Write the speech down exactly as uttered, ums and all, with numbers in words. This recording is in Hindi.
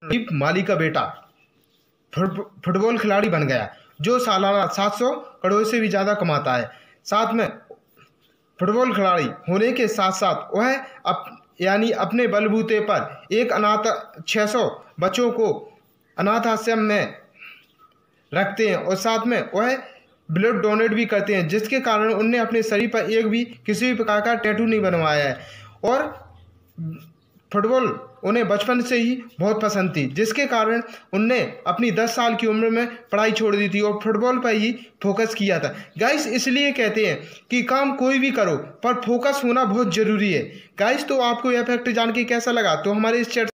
दीप माली का बेटा फुटबॉल खिलाड़ी बन गया जो सालाना सात सौ करोड़ से भी ज़्यादा कमाता है। साथ में फुटबॉल खिलाड़ी होने के साथ साथ वह अप यानी अपने बलबूते पर एक अनाथ छः सौ बच्चों को अनाथ आश्रम में रखते हैं और साथ में वह ब्लड डोनेट भी करते हैं, जिसके कारण उनने अपने शरीर पर एक भी किसी भी प्रकार का टैटू नहीं बनवाया है। और फुटबॉल उन्हें बचपन से ही बहुत पसंद थी, जिसके कारण उनने अपनी दस साल की उम्र में पढ़ाई छोड़ दी थी और फुटबॉल पर ही फोकस किया था। गाइस, इसलिए कहते हैं कि काम कोई भी करो पर फोकस होना बहुत ज़रूरी है। गाइस, तो आपको यह फैक्ट जान के कैसा लगा? तो हमारे इस चैट